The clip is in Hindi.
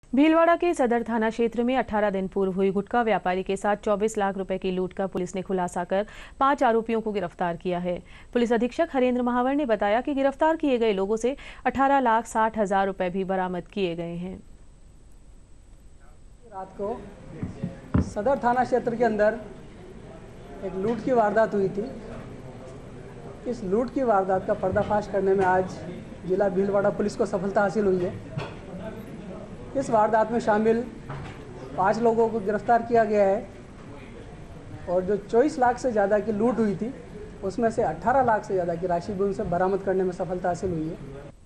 भीलवाड़ा के सदर थाना क्षेत्र में 18 दिन पूर्व हुई गुटखा व्यापारी के साथ 24 लाख रुपए की लूट का पुलिस ने खुलासा कर 5 आरोपियों को गिरफ्तार किया है। पुलिस अधीक्षक हरेंद्र महावर ने बताया कि गिरफ्तार किए गए लोगों से 18,60,000 रुपए भी बरामद किए गए हैं। रात को सदर थाना क्षेत्र के अंदर एक लूट की वारदात हुई थी। इस लूट की वारदात का पर्दाफाश करने में आज जिला भीलवाड़ा पुलिस को सफलता हासिल हुई है। इस वारदात में शामिल 5 लोगों को गिरफ्तार किया गया है और जो 24 लाख से ज़्यादा की लूट हुई थी उसमें से 18 लाख से ज़्यादा की राशि भी उनसे बरामद करने में सफलता हासिल हुई है।